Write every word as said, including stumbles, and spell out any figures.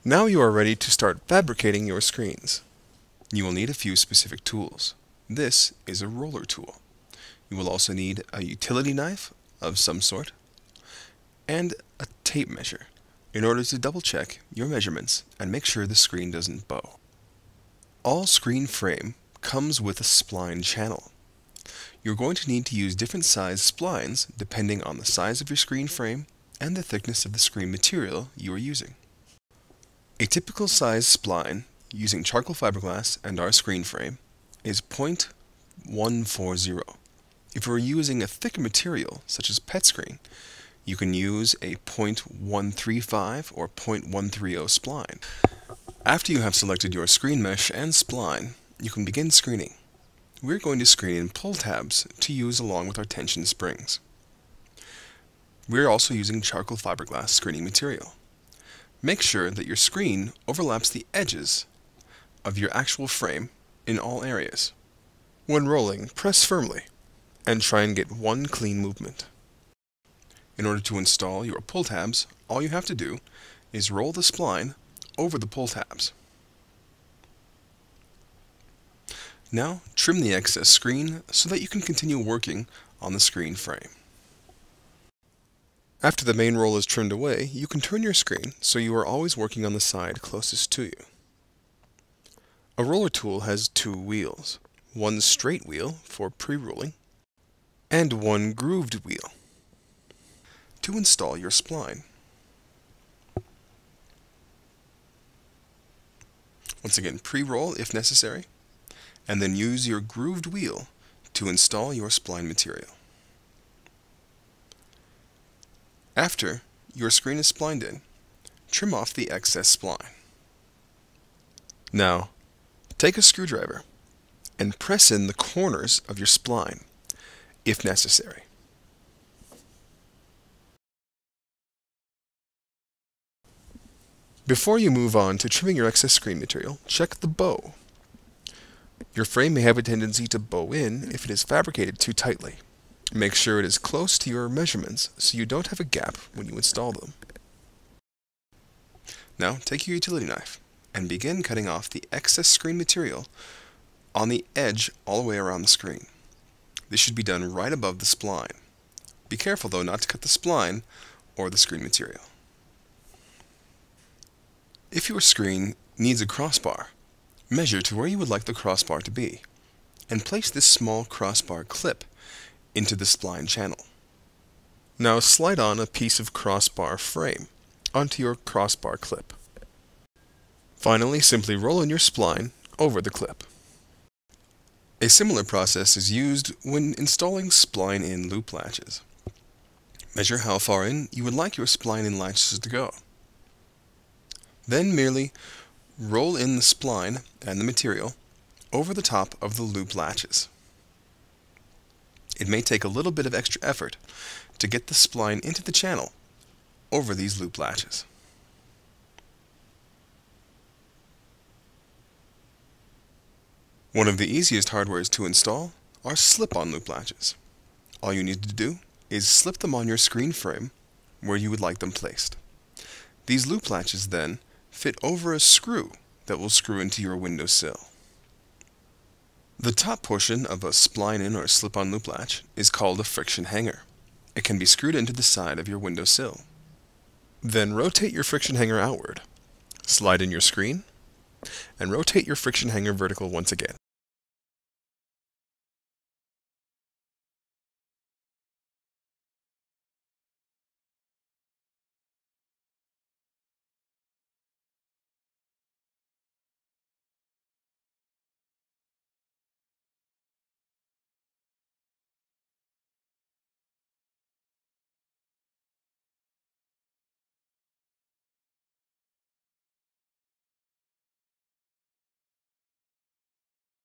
Now you are ready to start fabricating your screens. You will need a few specific tools. This is a roller tool. You will also need a utility knife of some sort and a tape measure in order to double check your measurements and make sure the screen doesn't bow. All screen frame comes with a spline channel. You're going to need to use different size splines depending on the size of your screen frame and the thickness of the screen material you are using. A typical size spline using charcoal fiberglass and our screen frame is zero point one four zero. If you're using a thicker material such as pet screen, you can use a zero point one three five or zero point one three zero spline. After you have selected your screen mesh and spline, you can begin screening. We're going to screen in pull tabs to use along with our tension springs. We're also using charcoal fiberglass screening material. Make sure that your screen overlaps the edges of your actual frame in all areas. When rolling, press firmly and try and get one clean movement. In order to install your pull tabs, all you have to do is roll the spline over the pull tabs. Now trim the excess screen so that you can continue working on the screen frame. After the main roll is trimmed away, you can turn your screen so you are always working on the side closest to you. A roller tool has two wheels, one straight wheel for pre-rolling and one grooved wheel. To install your spline, once again pre-roll if necessary, and then use your grooved wheel to install your spline material. After your screen is splined in, trim off the excess spline. Now, take a screwdriver and press in the corners of your spline, if necessary. Before you move on to trimming your excess screen material, check the bow. Your frame may have a tendency to bow in if it is fabricated too tightly. Make sure it is close to your measurements so you don't have a gap when you install them. Now take your utility knife and begin cutting off the excess screen material on the edge all the way around the screen. This should be done right above the spline. Be careful though not to cut the spline or the screen material. If your screen needs a crossbar, measure to where you would like the crossbar to be and place this small crossbar clip into the spline channel. Now slide on a piece of crossbar frame onto your crossbar clip. Finally, simply roll in your spline over the clip. A similar process is used when installing spline-in loop latches. Measure how far in you would like your spline-in latches to go. Then merely roll in the spline and the material over the top of the loop latches. It may take a little bit of extra effort to get the spline into the channel over these loop latches. One of the easiest hardwares to install are slip-on loop latches. All you need to do is slip them on your screen frame where you would like them placed. These loop latches then fit over a screw that will screw into your windowsill. The top portion of a spline-in or slip-on loop latch is called a friction hanger. It can be screwed into the side of your windowsill. Then rotate your friction hanger outward, slide in your screen, and rotate your friction hanger vertical once again.